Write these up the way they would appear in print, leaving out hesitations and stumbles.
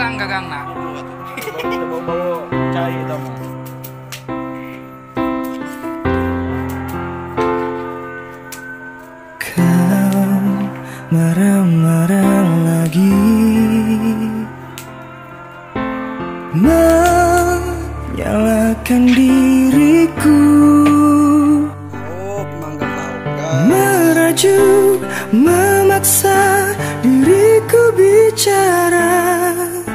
gagang nak. Bawa cai tau mah. Kau marah-marah lagi, menyalahkan diriku, merajuk, memaksa diriku bicara.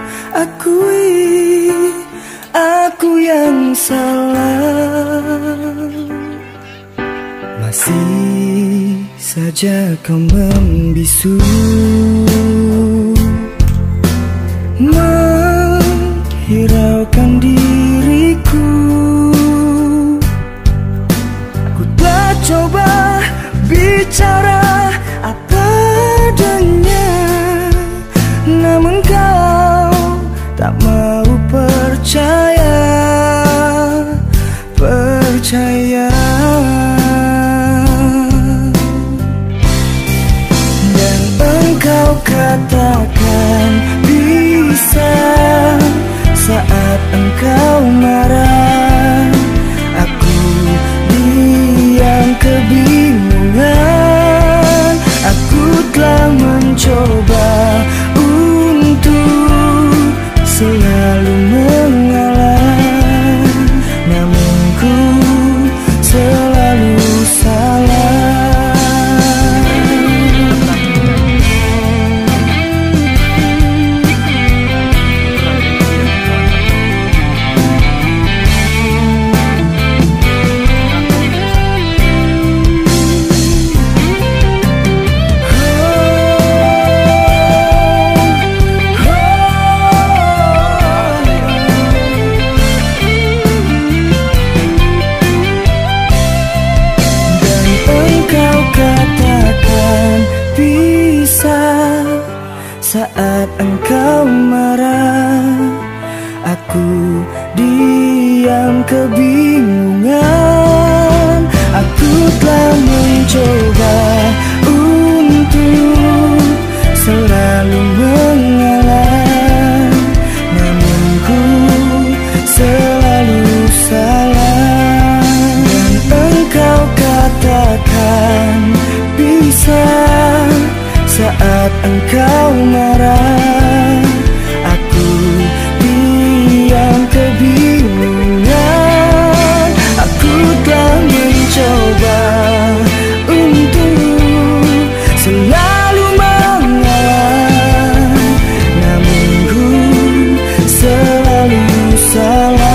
Akui aku yang salah. Masih saja kau membisu, menghiraukan diriku. Ku telah coba bicara apa adanya, namun kau tak mau percaya. Dan engkau katakan bisa saat engkau marah. Aku diam kebingungan. Aku telah mencoba untuk selalu mengalah, namun ku selalu salah. Saat engkau marah, aku diam kebingungan. Aku telah mencoba untuk selalu mengalah, namun ku selalu salah. Dan engkau katakan bisa saat engkau marah. Aku diam kebingungan. Aku telah mencoba untuk selalu mengalah, namun ku selalu salah.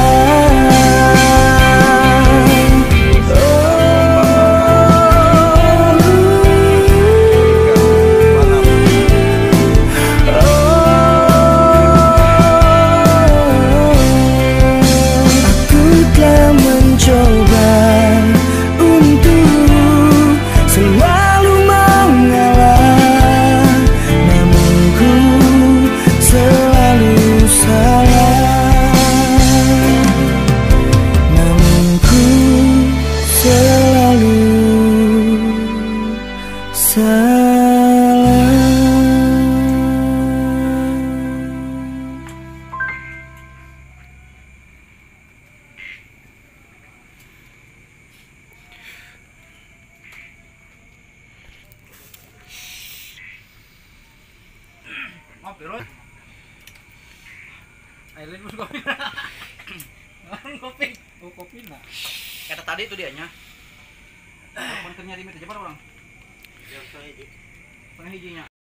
Kopi. Oh, kopi nak. Kata tadi itu dianya. Kontennya di meja orang. Ya, saya Setengah hijinya.